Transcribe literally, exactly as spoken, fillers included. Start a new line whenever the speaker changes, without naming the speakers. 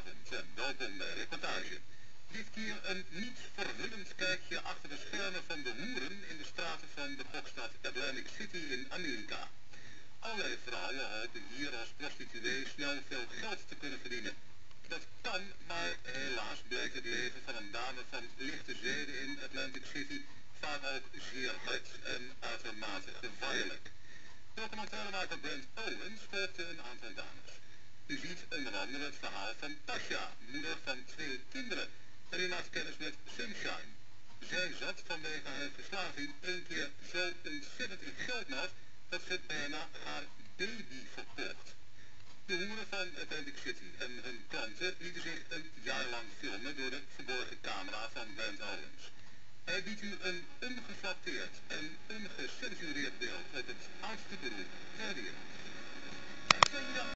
Goedenavond en welkom bij Reportage. Dit keer een niet verwillend kijkje achter de schermen van de hoeren in de straten van de gokstad Atlantic City in Amerika. Allerlei vrouwen hopen hier als prostituee snel veel geld te kunnen verdienen. Dat kan, maar helaas blijkt het leven van een dame van lichte zeden in Atlantic City vaak ook zeer hard en uitermate gevaarlijk. Documentairemaker Brent Owens volgde een aantal dames. U ziet onder andere het verhaal van Tasha, moeder van twee kinderen, en u maakt kennis met Sunshine. Zij zat vanwege haar verslaving een keer zo ontzettend in geldnood dat ze bijna haar baby verkocht. De hoeren van Atlantic City en hun klanten lieten zich een jaar lang filmen door de verborgen camera van Brent Owens. Hij biedt u een ongeflatteerd en ongecensureerd beeld uit het oudste beroep ter wereld.